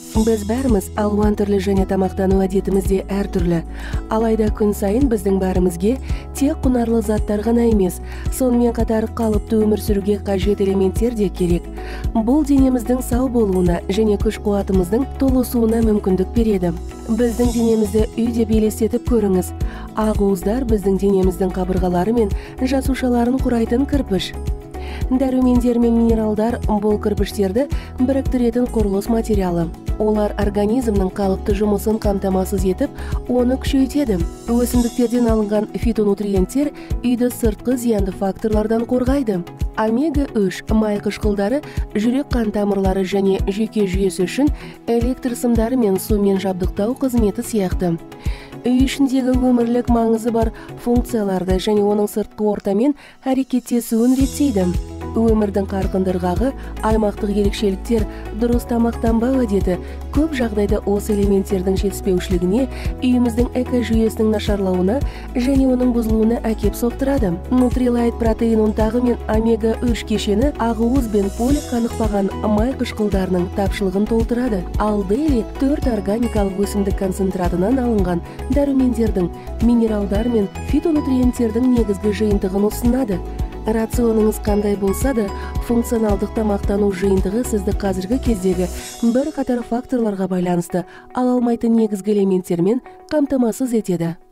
Біз бәріміз алуан түрлі және тамақтану әдетімізде әртүрлі. Алайда күн сайын біздің бәрімізге тек құнарлы заттар ғана емес, сонымен қатар қалыпты өмір сүруге қажет элементтер де керек. Бұл денеміздің сау болуына және күш-қуатымыздың толысуына мүмкіндік береді. Біздің денемізді үйде елестетіп көріңіз. Ақуыздар біздің денеміздің қабырғалары мен жасушаларын құрайтын кірпіш. Дәрумендер мен минералдар бұл кірпіштерді біріктіретін құрылыс материалы. Олар организмнің қалыпты жұмысын қамтамасыз етіп, оны күшейтеді. Өсімдіктерден алынған фитонутриенттер үйді сыртқы зиянды факторлардан қорғайды. Омега-3 май қышқылдары жүрек қан тамырлары және жүйке жүйесі үшін электр сымдары мен сумен жабдықтау қызметі сияқты. Үй ішіндегі өмірлік маңызы бар функцияларды және оның сыртқы ортамен әрекеттесуін реттейді. Өмірдің қарқынды ырғағы, аймақтық ерекшеліктер, дұрыс тамақтанбау әдеті көп жағдайда осы элементтердің жетіспеушілігіне, үйіміздің экожүйесінің нашарлауына және оның бұзылуына әкеп соқтырады. Нутрилайт протеин ұнтағы мен омега-3 кешені ақуыз бен фолий қанықпаған май қышқылдарының тапшылығын толтырады. Ал дейли 4 органикалық өсімдік концентратынан алынған дәрумендердің, минералдар мен фитонутриенттердің негізгі жиынтығын ұсынады. Рационыңыз қандай болса да, функционалдық тамақтану жиынтығы сізді қазіргі кездегі бір қатар факторларға байланысты ала алмайтын негізгі элементтермен қамтамасыз етеді.